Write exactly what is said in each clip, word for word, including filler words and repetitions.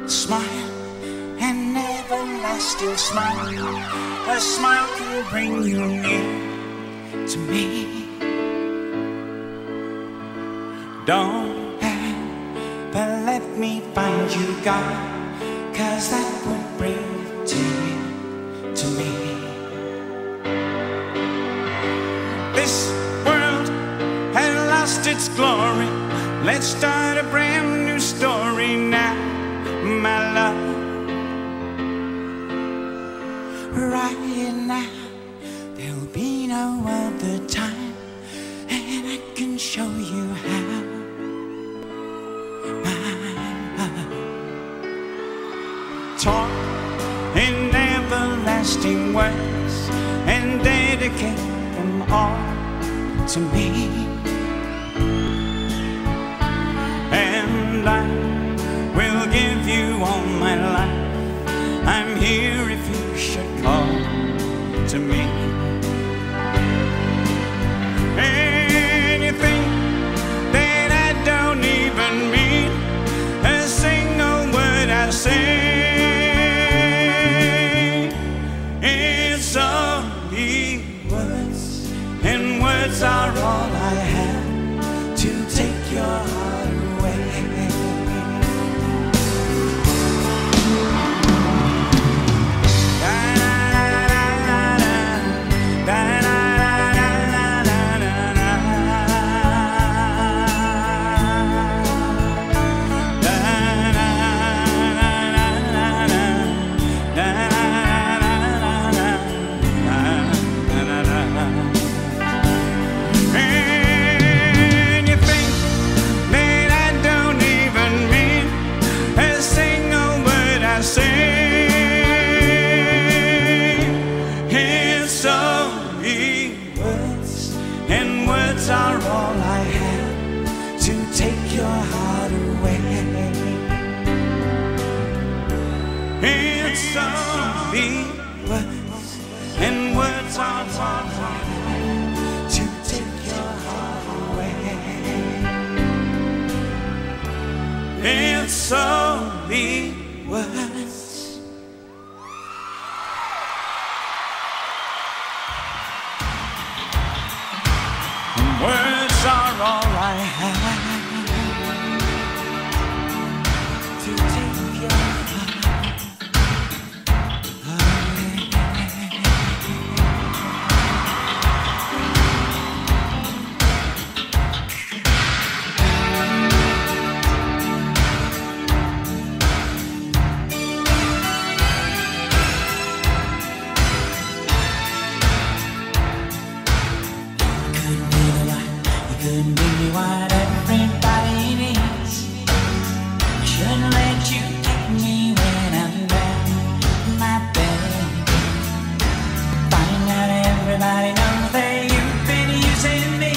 Smile, an everlasting smile. A smile can bring you near to me. Don't ever let me find you gone, 'cause that would bring tears to me. This world has lost its glory. Let's start a brand new story now, my love. Right now, there'll be no other time, and I can show you how, my love. Talk in everlasting words and dedicate them all to me. And I will give you all my life. I'm here if you should call to me. Anything that I don't even mean, a single word I say, it's only words, and words are all I have to take your heart away. Are all I have to take your heart away. It's only words, and words are all I have to take your heart away. It's only words. Words are all I have to take your heart away. Couldn't give me what everybody needs. I shouldn't let you take me when I'm down, my baby. Find out everybody knows that you've been using me.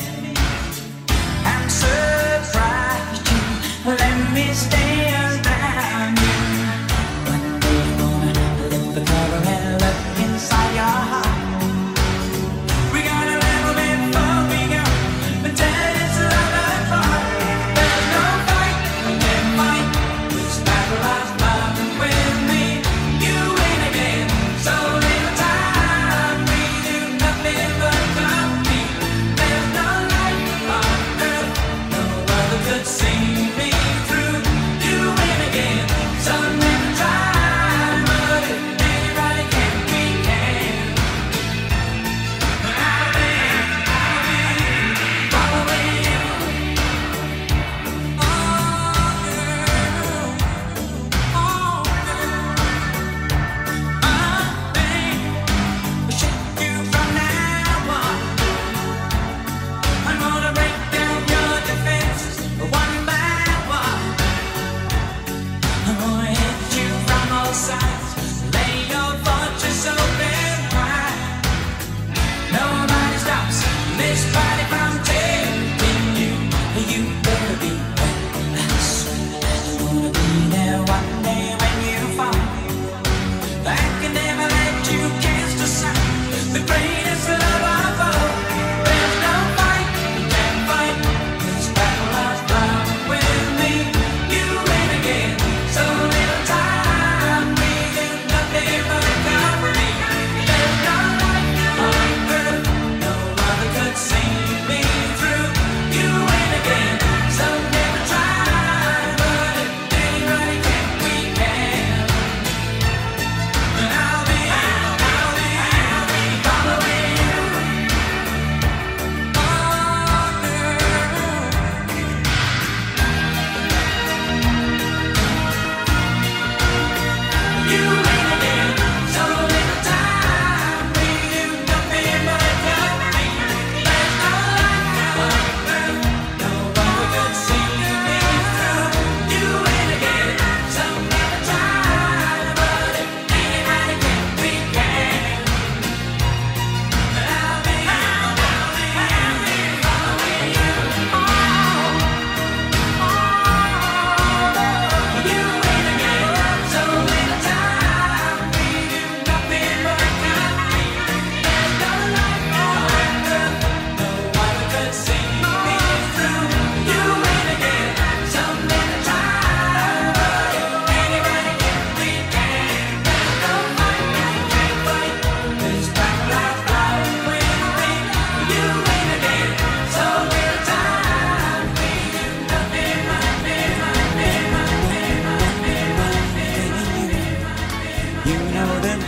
I'm surprised you let me stay around you. One day you're gonna lift the cover and look inside your heart. See me through. You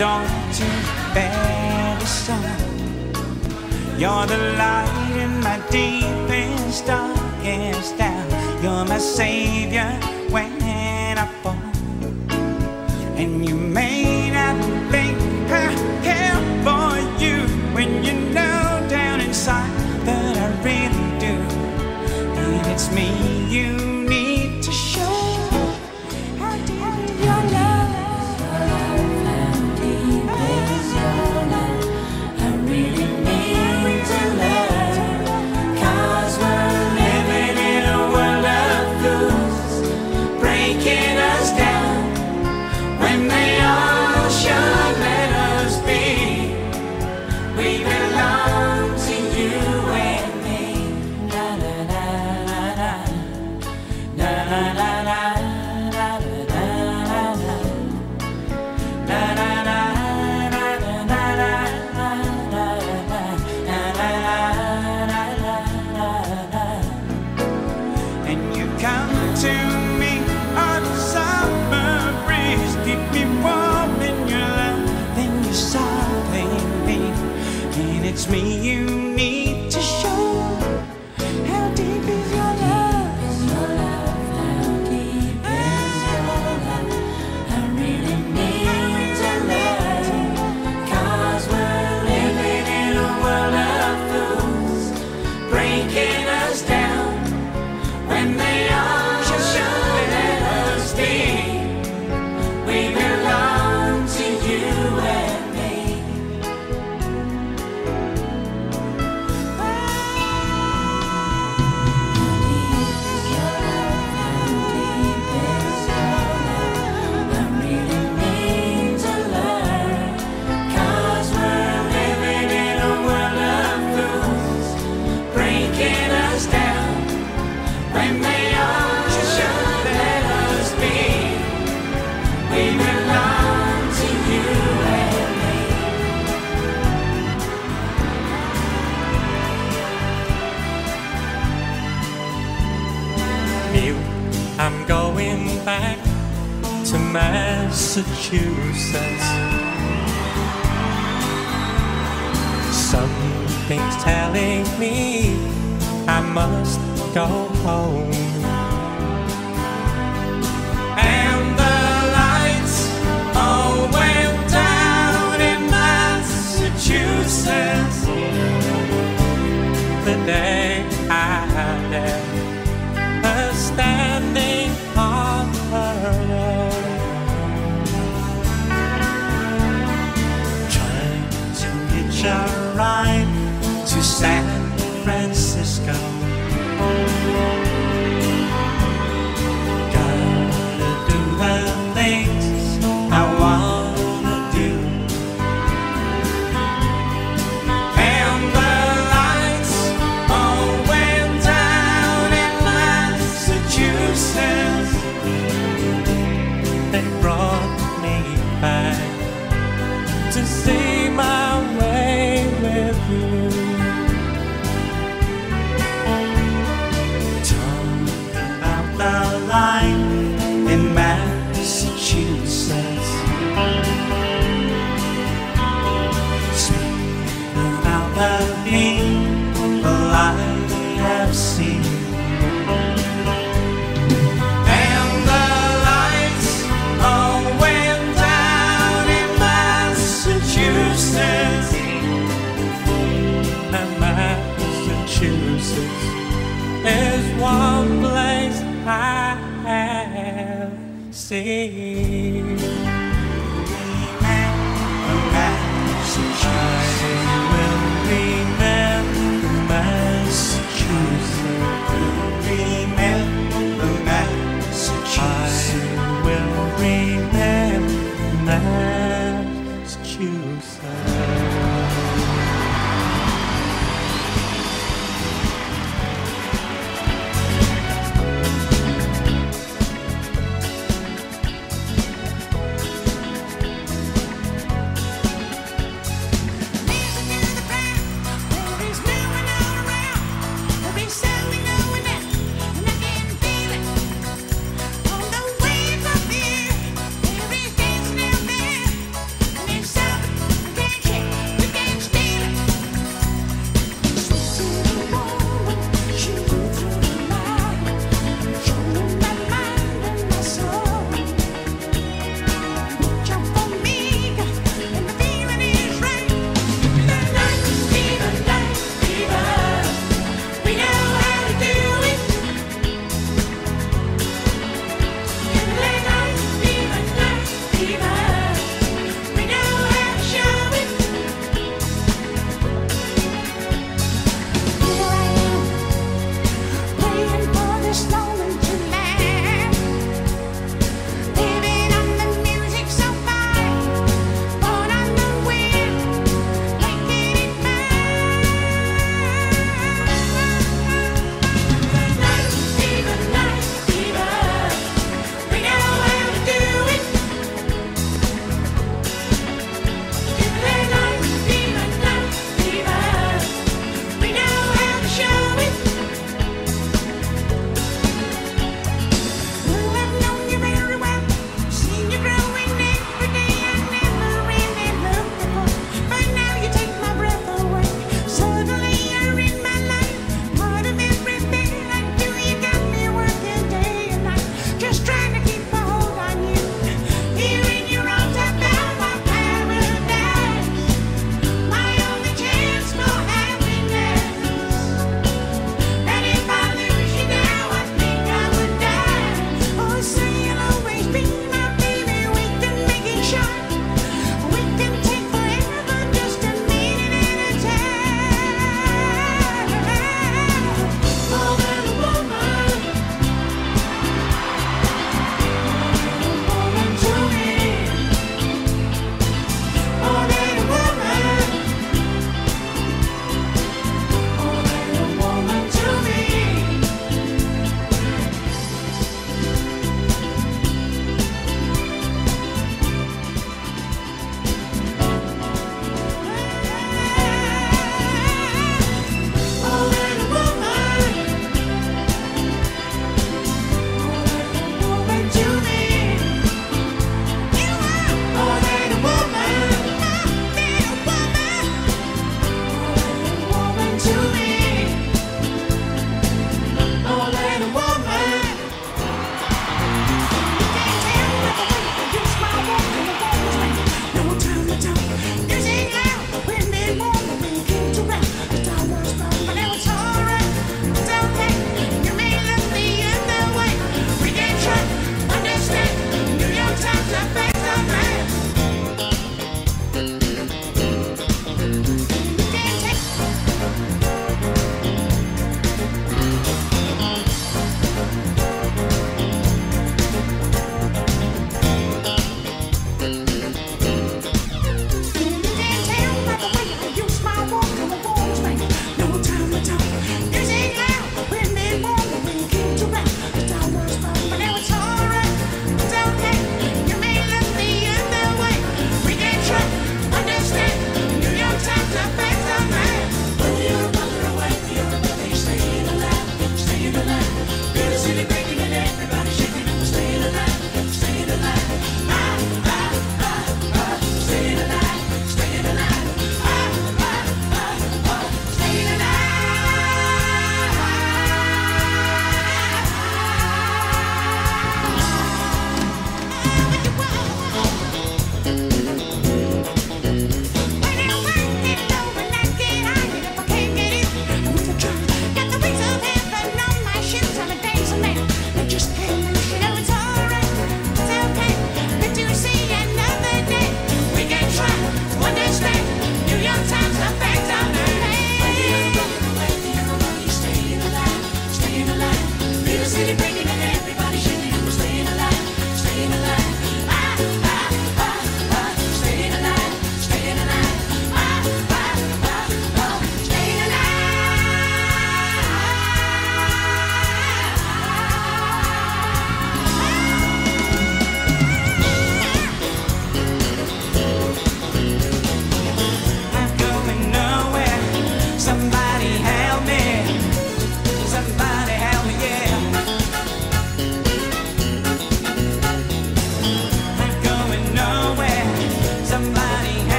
storm to bear the storm. You're the light in my deepest, darkest hour. You're my savior when I fall. And you may not think I care for you when you know down inside that I really do. And it's me you need to show. How deep is your love? How deep is your love? I really need to learn. 'Cause we're living in a world of fools, breaking us down when they all should let us be. We belong to you and me. La la la la la. La la la la la la la la. La la la la la la la la. And you come to me on the summer breeze, keep me warm in your love, then you softly leave. And it's me you need to show. How deep is your love? Is your love? How deep is your love? I really need to learn. 'Cause we're living in a world of fools, breaking us down when they all should let us be. We belong to you and me. I really need to learn. 'Cause we're living in a world of fools, breaking us down when they all should let us be. We belong to you and me. Neil, I'm going back to Massachusetts. Something's telling me I must go home. And the lights all went down in Massachusetts the day I left her standing on her own, trying to hitch a ride to San Francisco. Gotta do the things I wanna do. And the lights all went down in Massachusetts. They brought me back to see my way with you. Talk about the line in Massachusetts. Speak about the people I have seen. And the lights all went down in Massachusetts. And Massachusetts is one place I have seen. I will remember Massachusetts. Remember Massachusetts. I will remember Massachusetts.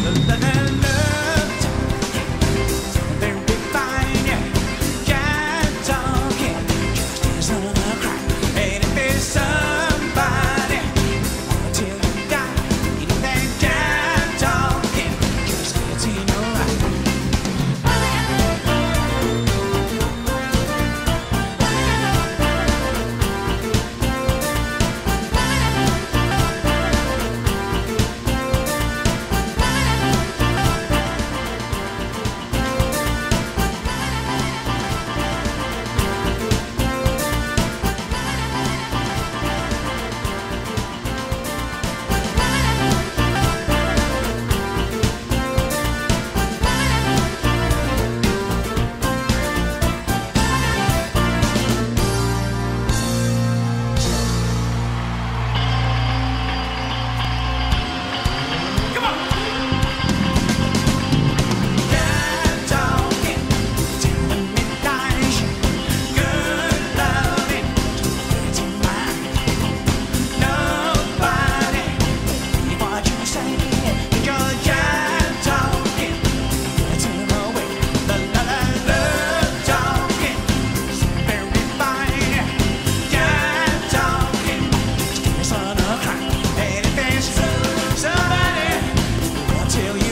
Tell you